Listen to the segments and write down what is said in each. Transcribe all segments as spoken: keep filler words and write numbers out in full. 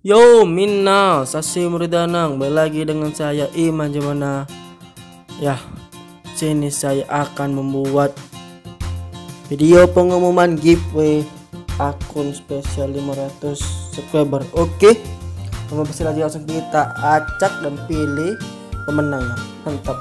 Yo Minna Sasi Muridanang, kembali lagi dengan saya Iman Jemana. Ya, sini saya akan membuat video pengumuman giveaway akun spesial lima ratus subscriber. Oke, kamu pasti lagi langsung kita acak dan pilih pemenangnya. Mantap.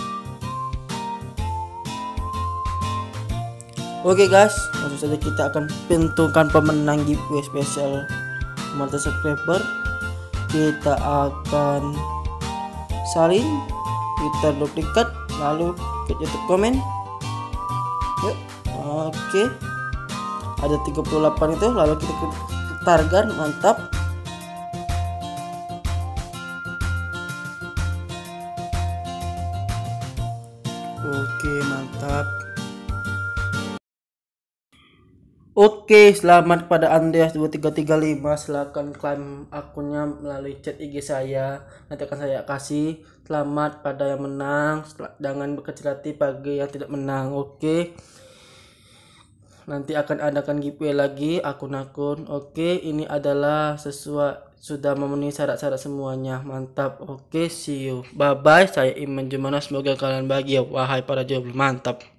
Oke guys, langsung saja kita akan tentukan pemenang giveaway spesial lima ratus subscriber. Kita akan salin, kita duplikat, lalu ke YouTube komen. Yuk, oke, ada tiga puluh delapan itu, lalu kita ke target. Mantap. Oke, mantap. Oke, selamat kepada Andreas dua tiga tiga lima. Silahkan klaim akunnya melalui chat I G saya. Nanti akan saya kasih. Selamat pada yang menang. Jangan berkecil hati bagi yang tidak menang. Oke. Nanti akan adakan giveaway lagi akun-akun. Oke, ini adalah sesuai sudah memenuhi syarat-syarat semuanya. Mantap. Oke, see you. Bye bye. Saya Iman Jemana. Semoga kalian bahagia. Wahai para jomblo, mantap.